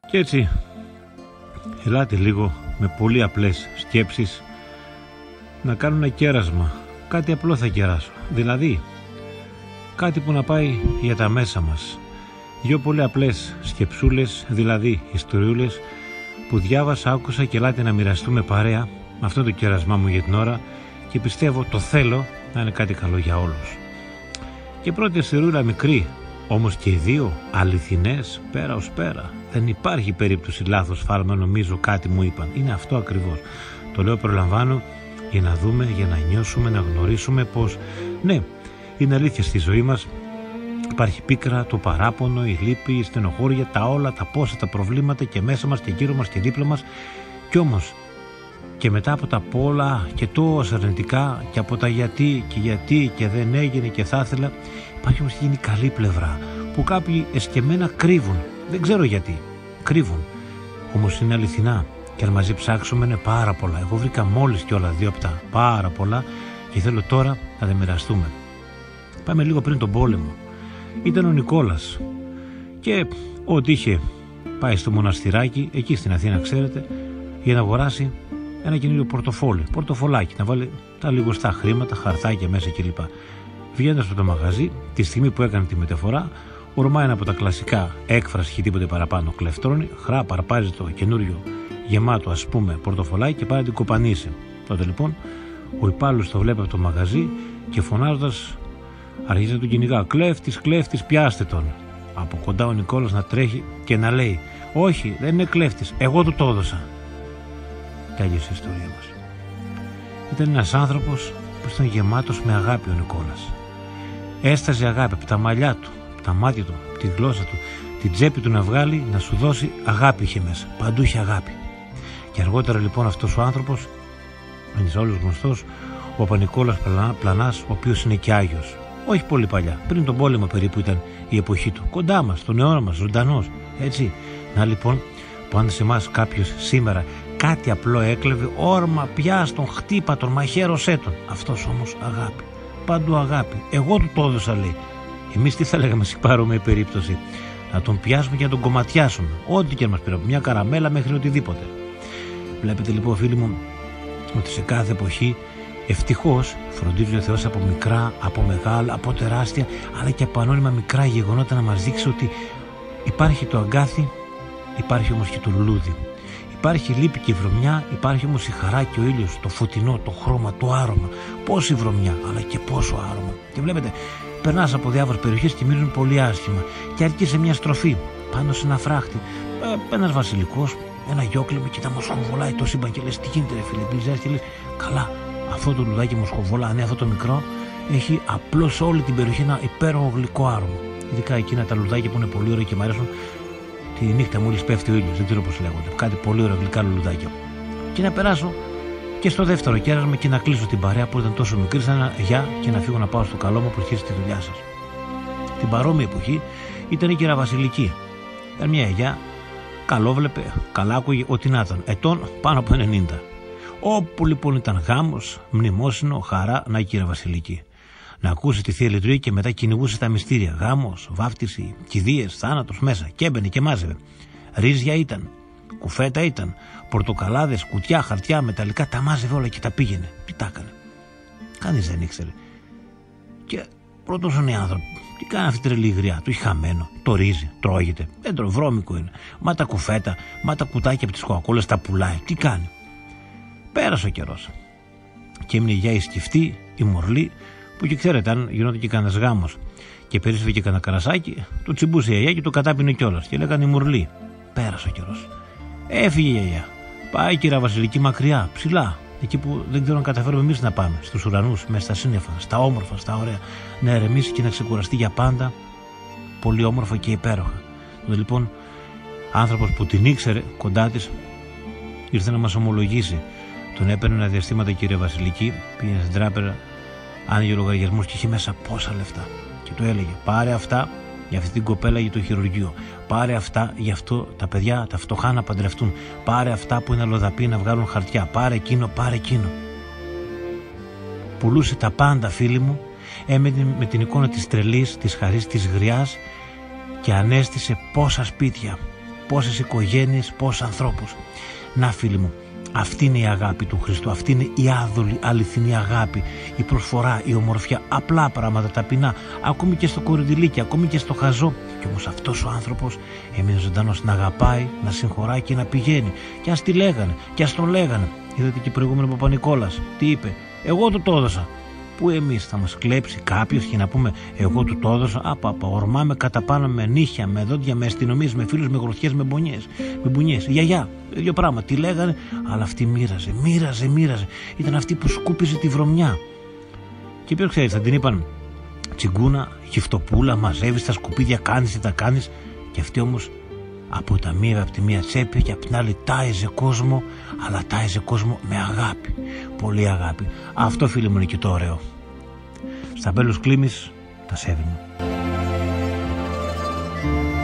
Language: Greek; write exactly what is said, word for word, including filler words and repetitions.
Και έτσι, ελάτε λίγο με πολύ απλές σκέψεις να κάνω ένα κέρασμα. Κάτι απλό θα κεράσω, δηλαδή κάτι που να πάει για τα μέσα μας. Δυο πολύ απλές σκεψούλες, δηλαδή ιστοριούλες που διάβασα, άκουσα και ελάτε να μοιραστούμε παρέα. Αυτό το κέρασμά μου για την ώρα και πιστεύω, το θέλω να είναι κάτι καλό για όλους. Και πρώτη ιστοριούλα μικρή, όμως και οι δύο αληθινές πέρα ως πέρα. Δεν υπάρχει περίπτωση λάθος φάλμα, νομίζω κάτι μου είπαν. Είναι αυτό ακριβώς. Το λέω, προλαμβάνω, για να δούμε, για να νιώσουμε, να γνωρίσουμε πως ναι, είναι αλήθεια στη ζωή μας. Υπάρχει πίκρα, το παράπονο, η λύπη, η στενοχώρια, τα όλα, τα πόσα, τα προβλήματα και μέσα μας και γύρω μας και δίπλα μας. Κι όμως και μετά από τα πολλά και τόσα αρνητικά και από τα γιατί και γιατί και δεν έγινε και θα ήθελα, υπάρχει όμως γίνει καλή πλευρά που κάποιοι εσκεμμένα κρύβουν. Δεν ξέρω γιατί. Κρύβουν. Όμως είναι αληθινά. Και αν μαζί ψάξουμε είναι πάρα πολλά. Εγώ βρήκα μόλις και όλα δύο από τα πάρα πολλά και θέλω τώρα να τα μοιραστούμε. Πάμε λίγο πριν τον πόλεμο. Ήταν ο Νικόλας και ό,τι είχε πάει στο μοναστηράκι, εκεί στην Αθήνα, ξέρετε, για να αγοράσει ένα καινούριο πορτοφόλι, πορτοφολάκι, να βάλει τα λιγοστά χρήματα, χαρτάκια μέσα κλπ. Βγαίνοντας από το μαγαζί, τη στιγμή που έκανε τη μεταφορά, ορμάει ένα από τα κλασικά έκφραση και τίποτε παραπάνω κλεφτρώνει, χρά, παρπάζει το καινούριο γεμάτο, ας πούμε, πορτοφολάκι και πάει να την κοπανίσει. Τότε λοιπόν ο υπάλληλος το βλέπει από το μαγαζί και φωνάζοντας αρχίζει να τον κυνηγά. Κλέφτης, κλέφτης, πιάστε τον. Από κοντά ο Νικόλας να τρέχει και να λέει: όχι, δεν είναι κλέφτης, εγώ του το έδωσα. Τέλειωσε η ιστορία μας. Ήταν ένας άνθρωπος που ήταν γεμάτος με αγάπη ο Νικόλας. Έσταζε αγάπη από τα μαλλιά του, από τα μάτια του, από τη γλώσσα του, την τσέπη του να βγάλει, να σου δώσει αγάπη είχε μέσα. Παντού είχε αγάπη. Και αργότερα λοιπόν αυτός ο άνθρωπος είναι σε όλους γνωστός, ο Παπα-Νικόλας Πλανάς, ο οποίος είναι και Άγιος. Όχι πολύ παλιά, πριν τον πόλεμο περίπου ήταν η εποχή του. Κοντά μας, στον αιώνα μας, ζωντανός. Έτσι. Να λοιπόν, που αν σε εμάς κάποιος σήμερα κάτι απλό έκλεβε, όρμα, πιάσ' τον, χτύπα τον, μαχαίρωσέ τον. Αυτός όμως αγάπη. Παντού αγάπη. Εγώ του το έδωσα, λέει. Εμείς τι θα λέγαμε σε παρόμοια περίπτωση? Να τον πιάσουμε και να τον κομματιάσουμε. Ό,τι και μας πήρε, από μια καραμέλα μέχρι οτιδήποτε. Βλέπετε λοιπόν, φίλοι μου, ότι σε κάθε εποχή ευτυχώς φροντίζει ο Θεός από μικρά, από μεγάλα, από τεράστια, αλλά και από ανώνυμα μικρά γεγονότα να μας δείξει ότι υπάρχει το αγκάθι, υπάρχει όμως και το λουλούδι. Υπάρχει λύπη και η βρωμιά, υπάρχει όμως η χαρά και ο ήλιος, το φωτεινό, το χρώμα, το άρωμα. Πόση βρωμιά, αλλά και πόσο άρωμα. Και βλέπετε, περνάς από διάφορες περιοχές και μυρίζουν πολύ άσχημα. Και αρκεί σε μια στροφή, πάνω σε ένα φράχτη, ε, ένας βασιλικός, ένα γιόκλημα και τα μοσχοβολάει το σύμπαν και λες: τι γίνεται, ρε φίλε, πλησιάζεις και λες: καλά, αυτό το λουδάκι μοσχοβολά, ναι, αυτό το μικρό, έχει απλώς σε όλη την περιοχή ένα υπέροχο γλυκό άρωμα. Ειδικά εκείνα τα λουδάκια που είναι πολύ ωραία και μου αρέσουν. Τη νύχτα μόλις πέφτει ο ήλιος, δεν ξέρω πώς λέγονται. Κάτι πολύ ωραία γλυκά λουλουδάκια. Και να περάσω και στο δεύτερο κέρασμα και να κλείσω την παρέα που ήταν τόσο μικρή, σαν ένα γεια και να φύγω να πάω στο καλό μου που αρχίσει τη δουλειά σας. Την παρόμοια εποχή ήταν η κεραβασιλική. Ήταν μια γιά, καλό βλέπε, καλά άκουγε, ό,τι να ήταν. Ετών πάνω από ενενήντα. Όπου λοιπόν ήταν γάμος, μνημόσυνο, χαρά, να η κεραβασιλική. Να ακούσει τη Θεία Λειτουργία και μετά κυνηγούσε τα μυστήρια. Γάμος, βάφτιση, κηδείες, θάνατος μέσα. Και έμπαινε και μάζευε. Ρύζια ήταν, κουφέτα ήταν, πορτοκαλάδες, κουτιά, χαρτιά, μεταλλικά, τα μάζευε όλα και τα πήγαινε. Τι τα έκανε? Κανείς δεν ήξερε. Και ρωτούσαν οι άνθρωποι: τι κάνει αυτή η τρελή γριά? Το έχει χαμένο, το ρύζι, τρώγεται. Δεν τρώει, βρώμικο είναι. Μα τα κουφέτα, μα τα κουτάκια από τις κοκακόλες τα πουλάει. Τι κάνει? Πέρασε ο καιρός. Και έμεινε για η σκυφτή, η μορλή, που και ξέρετε, αν γινόταν και κανένας γάμος και περίσσευε και κανένα καρασάκι, το τσιμπούσε η γιαγιά και το κατάπινε κιόλας. Και λέγανε η μουρλή. Πέρασε ο καιρός. Έφυγε η γιαγιά. Πάει η κυραβασιλική μακριά, ψηλά. Εκεί που δεν ξέρω αν καταφέρουμε εμείς να πάμε. Στους ουρανούς, μέσα στα σύννεφα, στα όμορφα, στα ωραία. Να ερεμήσει και να ξεκουραστεί για πάντα. Πολύ όμορφα και υπέροχα. Τότε λοιπόν, άνθρωπος που την ήξερε κοντά της, ήρθε να μας ομολογήσει. Τον έπαιρνε ένα διαστήματα κυρία Βασιλική, πήγαινε στην τράπεζα, άνοιγε λογαριασμούς και είχε μέσα πόσα λεφτά. Και του έλεγε: πάρε αυτά για αυτή την κοπέλα για το χειρουργείο. Πάρε αυτά για αυτό τα παιδιά, τα φτωχά να παντρευτούν. Πάρε αυτά που είναι αλλοδαποί να βγάλουν χαρτιά. Πάρε εκείνο, πάρε εκείνο. Πουλούσε τα πάντα, φίλοι μου, έμενε με την εικόνα της τρελής, της χαρής, της γριάς και ανέστησε πόσα σπίτια. πόσες οικογένειες, πόσους ανθρώπους. Να φίλοι μου, αυτή είναι η αγάπη του Χριστού, αυτή είναι η άδολη αληθινή αγάπη, η προσφορά, η ομορφιά, απλά πράγματα ταπεινά, ακόμη και στο κορυδιλίκι, ακόμη και στο χαζό. Κι όμως αυτός ο άνθρωπος έμεινε ζωντανός, να αγαπάει, να συγχωράει και να πηγαίνει. Και ας τη λέγανε, και ας τον λέγανε. Είδατε και προηγούμενο Παπα-Νικόλας, τι είπε? Εγώ του το έδωσα. Που εμείς θα μας κλέψει κάποιος και να πούμε εγώ του το έδωσα? Απαπα, ορμάμε κατά πάνω με νύχια, με δόντια, με αστυνομίες, με φίλους, με γροθιές, με μπονιές, με μπουνιές. Γιαγιά, ίδιο πράγμα, τι λέγανε, αλλά αυτή μοίραζε, μοίραζε, μοίραζε. Ήταν αυτή που σκούπιζε τη βρωμιά. Και ποιος ξέρει, θα την είπαν τσιγκούνα, γυφτοπούλα, μαζεύεις τα σκουπίδια, κάνεις τι τα κάνεις. Και αυτή όμως από, τα μία, από τη μία τσέπη και από την άλλη τάιζε κόσμο, αλλά τάιζε κόσμο με αγάπη, πολύ αγάπη. Αυτό φίλοι μου είναι και το ωραίο. Στα μπέλους κλίμης, τα σέβη μου.